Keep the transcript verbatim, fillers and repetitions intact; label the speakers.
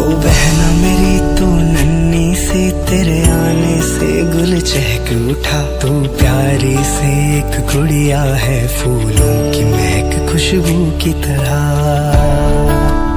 Speaker 1: बहना मेरी तू नन्ही सी, तेरे आने से गुल चहक उठा। तू प्यारी से एक गुड़िया है, फूलों की महक खुशबू की तरह।